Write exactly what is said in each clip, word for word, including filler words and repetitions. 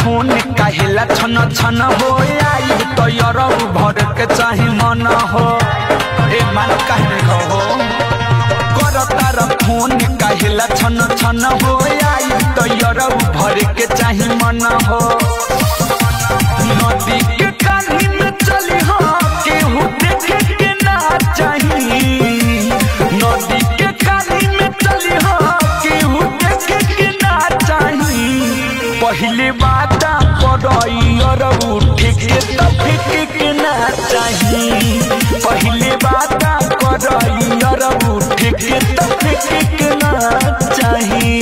phone कहेला छन छन हो आई तो यारो भर के चाही मन हो ए मन कहने हो कर तार फोन कहेला छन छन हो आई तो यारो भर के चाही मन हो नदी के कानी में चली हो केहू देखे के ना चाही नदी के कानी में चली हो केहू देखे के ना चाही पहले बाता पड़ई और उठे के तफिक के ना चाही पहले बाता पड़ई और उठे के तफिक के ना चाही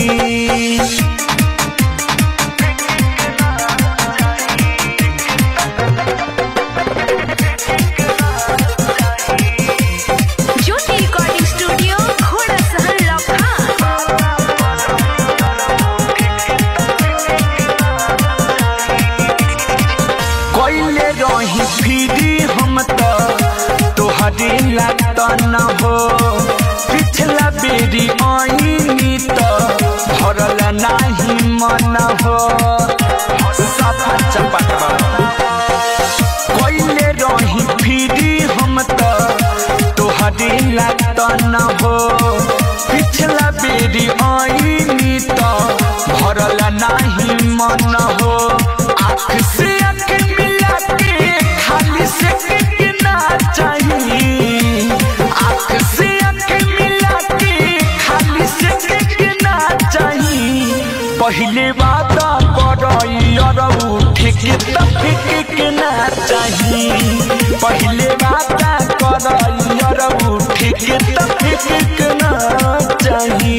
न हो पिछला बेरी आईनी तो भरल नहीं मन हो सफा चपट कोइले रही फिरी हम तो तोहरे लागत न हो पिछला बेरी आईनी तो भरल नहीं मन हो आँख से आँख मिला के खाली से कितना चाहिए पहले बाता पड़ई और उठे के तफिक के ना चाही पहले बाता पड़ई और उठे के तफिक के ना चाही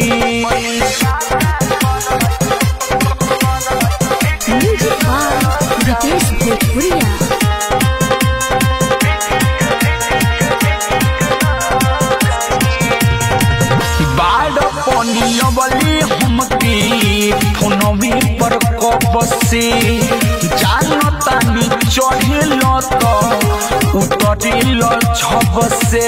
बाड़ पनिया वाली हमकी फोनवी पर कब से जानता नी चढ़ेल तो उतरेल छब से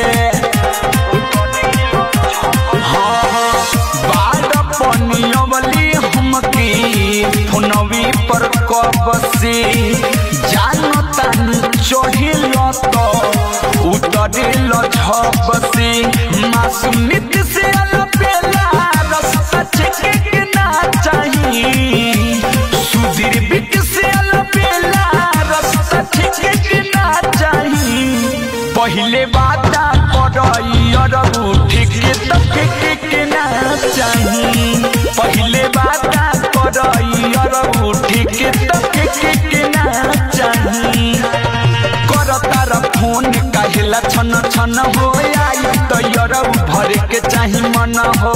हाँ बाड़ पनिया वाली हमकी फोनवी पर कब से जानता नी चढ़ेल तो उतरेल छब से मासूमियत से अलबेला रास्ता छके ना चाहिए सुधीर बिक से अलबेला रास्ता छके ना चाहिए पहले बाता पड़ई और उठे के तफिक के ना चाहिए पहले बाता पड़ई और उठे के तफिक के ना चाहिए कर तार फोन कहेला छन छन हो आई तो यारो भर के चाही मन हो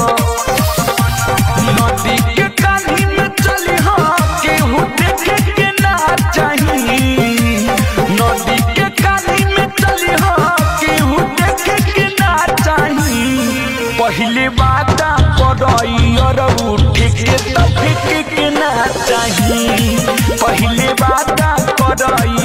नदी के कानी में चली हो केहू देखे के ना चाही नदी के कानी में चली हो केहू देखे के ना चाही पहले बाता पड़ई और उठे के तफिक के ना चाही पहले बाता पड़ई